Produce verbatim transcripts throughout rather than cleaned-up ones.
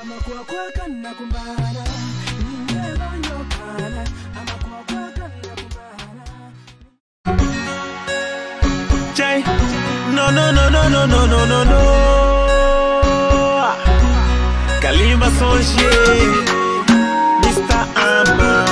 Amakua kwa kana kumbana, ningewa nyokana. Amakua kwa kana kumbana. Jay, no no no no no no no no no. Kalimba Sonje, Mister Ama,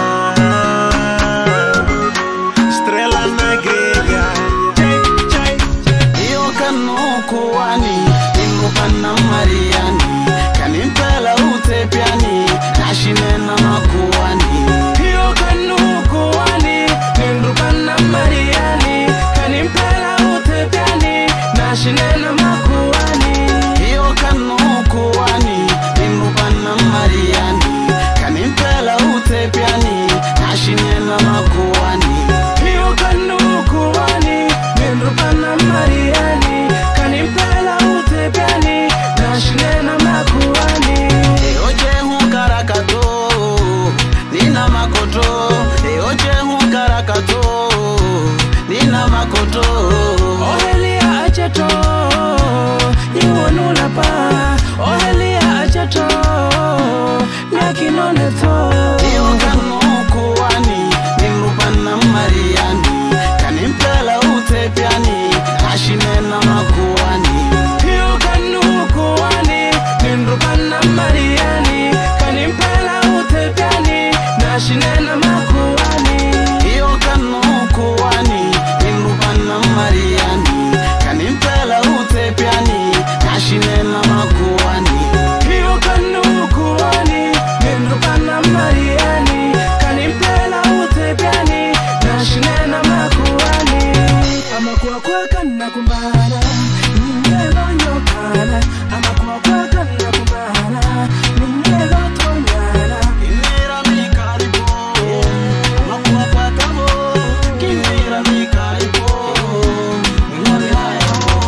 Xtrela na grega. Jay, Jay, io kanuku wani, ingupana Mariani. Kanimpela ute piani, nashine na makuani. Io kanuku wani, ingupana Mariani. Kanimpela ute piani, nashine na makuani. Io kanuku wani, ingupana Mariani. Kanimpela ute piani, nashine na makuani. Io kanuku wani, ingupana Mariani. Kanimpela ute piani, nashine na makuani. Eoje hunkarakato, nina makoto. Eoje hunkarakato, nina makoto. Ohelia achato, yuonula pa. Ohelia achato, nakinoneto. Io kanuku wani, ingupana Mariani. Kanimpela ute piani, nashine na makuani. Io kanuku wani, nindrupana Mariani. Kanimpela ute piani, nashine na makuani. Io kanuku wani, ingupana Mariani. Kanimpela ute piani, nashine na makuani. Io kanuku wani, nindrupana Mariani. Kanimpela ute piani, nashine na makuani. Amakua kwa kana kumbana, ningewa nyokana. Amakua kwa kana kumbana, ningewa tonyana. Kimira mi karibo, makua kwa kabo. Kimira mi karibo, ngoni haya.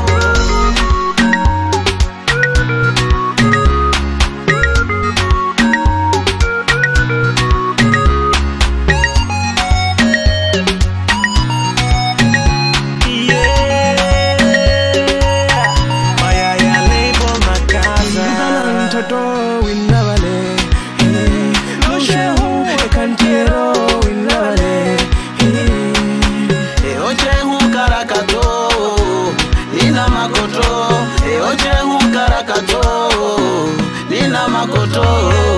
yeah. Maya ya lebo na casa. Mtoto winawale, Moshehu ekantiero winawale. Eoje hunkarakato, nina makoto. Eoje hunkarakato, nina makoto.